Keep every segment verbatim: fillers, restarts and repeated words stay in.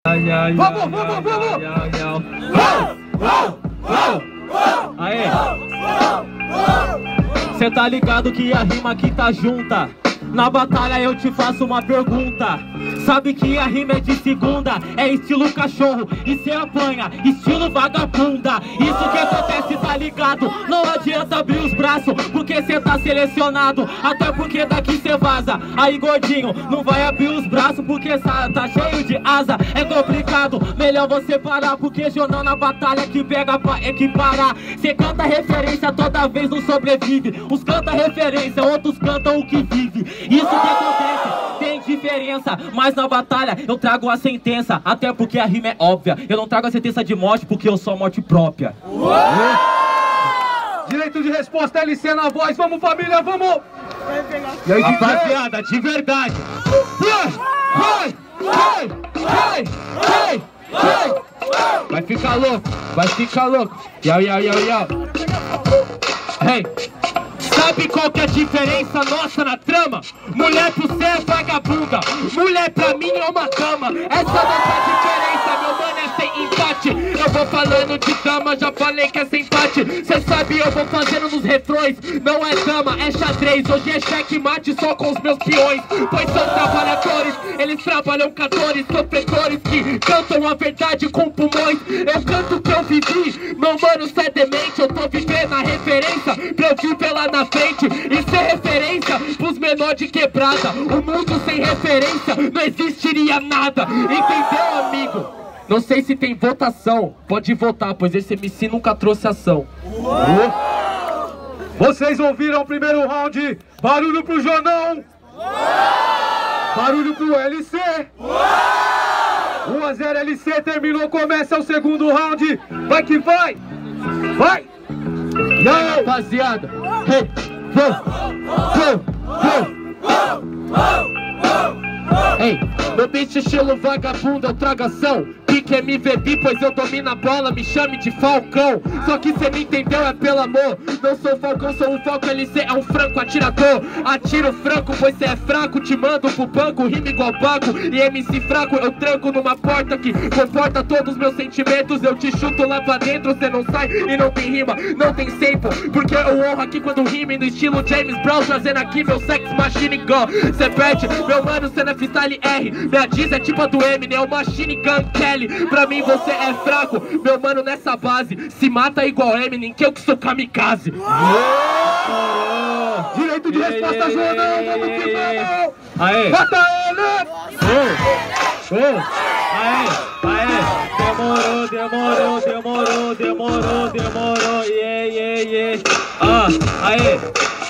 Vamos, vamos, vamos! Aê! Cê tá ligado que a rima aqui tá junta. Na batalha eu te faço uma pergunta. Sabe que a rima é de segunda, é estilo cachorro e cê apanha, estilo vagabunda. Isso que acontece, tá ligado? Não adianta abrir os braços, porque cê tá selecionado. Até porque daqui cê vaza. Aí gordinho, não vai abrir os braços, porque tá cheio de asa. É complicado, melhor você parar, porque jornal na batalha que pega pra equiparar. Cê canta referência toda vez, não sobrevive. Uns canta referência, outros cantam o que vive. Isso que acontece, tem diferença. Mas na batalha eu trago a sentença, até porque a rima é óbvia. Eu não trago a sentença de morte, porque eu sou a morte própria. Uou! Direito de resposta, L C na voz. Vamos, família, vamos! E aí, rapaziada, de verdade. Vai, vai, vai, vai, vai, vai. Vai ficar louco, vai ficar louco. Yau, yau, yau, yau. Hey. Sabe qual que é a diferença nossa na trama? Mulher pro cê é vagabunda, mulher pra mim é uma dama. Essa é a nossa diferença, meu mano, é sem empate. Eu vou falando de dama, já falei que é sem empate. Cê sabe, eu vou fazendo nos refrões. Não é dama, é xadrez. Hoje é checkmate só com os meus peões. Pois são trabalhadores, eles trabalham com dores, sofredores que cantam a verdade com pulmões. Eu canto o que eu vivi, meu mano, cê é demente. Eu tô vivendo a referência pra eu viver lá na frente e ser referência pros menores de quebrada. O mundo sem referência não existiria nada. Entendeu, amigo? Não sei se tem votação. Pode votar, pois esse M C nunca trouxe ação. Uou! Vocês ouviram o primeiro round? Barulho pro Jonão! Barulho pro L C! um a zero L C, terminou, começa o segundo round. Vai que vai! Vai! E aí, rapaziada? Hey, go, go, go. Ei, meu beat estilo vagabundo, eu trago ação. Pique M V P, pois eu domino a bola, me chame de Falcão. Só que cê me entendeu, é pelo amor. Não sou o Falcão, sou o Falco, L C é um franco atirador. Atiro franco, pois cê é fraco, te mando pro banco, rima igual Paco. E M C fraco, eu tranco numa porta que comporta todos os meus sentimentos. Eu te chuto lá pra dentro, cê não sai e não tem rima, não tem sample. Porque eu honro aqui quando rime no estilo James Brown, trazendo aqui meu sex machine gun. Cê perde, meu mano, cê não é freestyle R. Minha diz é tipo a do Eminem, é o Machine Gun Kelly. Pra mim você é fraco, meu mano, nessa base. Se mata igual Eminem, que eu que sou kamikaze. Oh! Direito de resposta, Jonão, vamos que vamos! Aê! Mata ele! Oh! Oh! Aê! Aê! Demorou, demorou, demorou, demorou, demorou. Yeah, yeah, yeah. Ah, aê!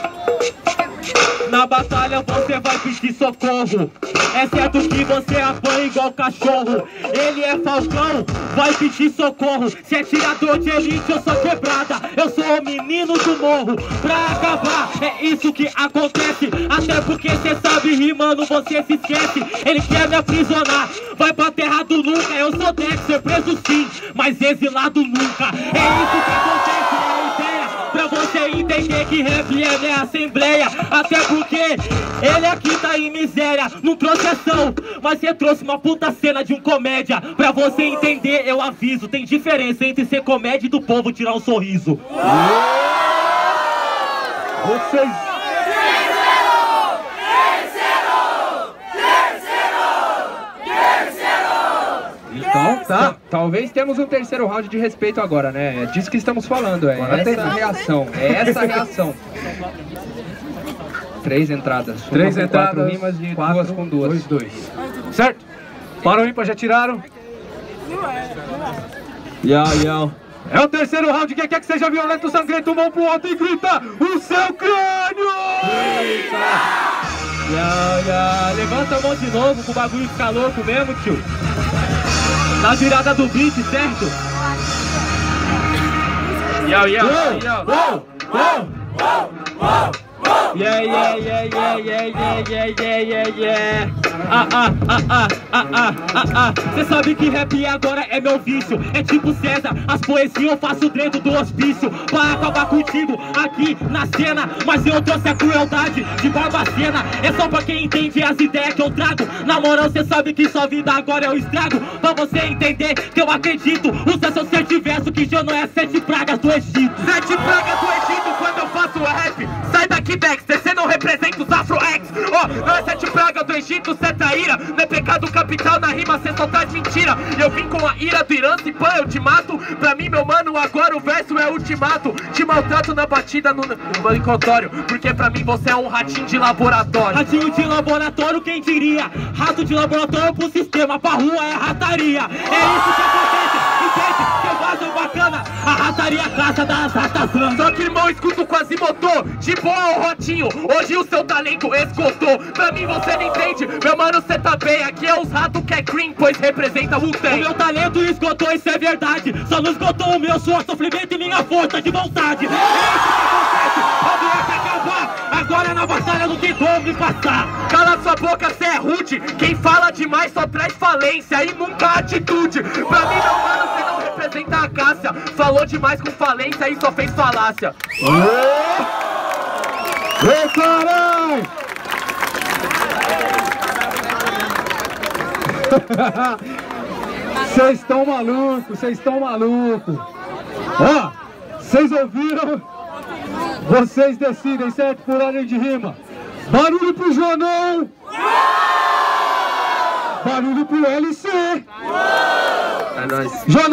Na batalha você vai pedir socorro, exceto que você apanha igual cachorro. Ele é Falcão, vai pedir socorro. Se é tirador de elite, eu sou quebrada. Eu sou o menino do morro. Pra acabar, é isso que acontece. Até porque cê sabe, rimando, você se esquece. Ele quer me aprisionar, vai pra terra do nunca. Eu sou Dexter, preso sim, mas exilado nunca. É isso que acontece, é a ideia. Pra você entender que rap é minha assembleia. Até porque ele aqui tá em miséria, não trouxe ação, mas você trouxe uma puta cena de um comédia. Pra você entender, eu aviso, tem diferença entre ser comédia e do povo tirar um sorriso. Vocês... Então, tá. Talvez temos um terceiro round de respeito agora, né? É disso que estamos falando, é essa a reação. É essa a reação. Três entradas. Três entradas. Quatro rimas e duas com duas. Dois, dois. Certo? Para o ímpar, já tiraram? Yau, yau. É o terceiro round, quem quer que seja violento, sangrento, mão pro alto e grita o seu crânio! Yau, yau. Levanta a mão de novo pro bagulho ficar louco mesmo, tio. Na virada do beat, certo? Yau, yau, yau. Uou, uou, uou, uou, Yeah, yeah, yeah, yeah, yeah, yeah, yeah, yeah, yeah, yeah. Ah, ah, ah, ah, ah, ah, ah, ah. Cê sabe que rap agora é meu vício. É tipo César, as poesias eu faço dentro do hospício pra acabar contigo aqui na cena. Mas eu trouxe a crueldade de Barbacena. É só pra quem entende as ideias que eu trago. Na moral, cê sabe que sua vida agora é o estrago. Pra você entender que eu acredito. Usa seu sete verso que já não é sete pragas do Egito. Sete pragas do Egito quando eu faço rap. Sai daqui, Dexter, cê não representa os Afro-X. Ó, oh, não é sete pragas do Egito, cê é traíra. Não é pecado capital na rima, cê só tá de mentira. Eu vim com a ira do Irã, se pã, eu te mato. Pra mim, meu mano, agora o verso é ultimato. Te maltrato na batida no, no manicotório. Porque pra mim você é um ratinho de laboratório. Ratinho de laboratório, quem diria? Rato de laboratório pro sistema, pra rua é rataria. É isso que acontece, entende? Que eu faço bacana. A rataria caça das ratas. Só que irmão, escuto quase motor. De boa, Rotinho, hoje o seu talento esgotou. Pra mim você não entende, meu mano, cê tá bem. Aqui é os ratos que é cream, pois representa o tem. O meu talento esgotou, isso é verdade. Só não esgotou o meu suor, sofrimento e minha força de vontade. É isso que acontece, a doença acabar. Agora na batalha não tem como me passar. Cala sua boca, cê é rude. Quem fala demais só traz falência e nunca atitude. Pra mim, meu mano, cê não representa a Cássia. Falou demais com falência e só fez falácia. Ei, caralho! Vocês estão malucos, vocês estão malucos. Ó, vocês ouviram? Vocês decidem, certo? Por ordem de rima. Barulho pro Jonão! Barulho pro L C! É nóis. Jonão!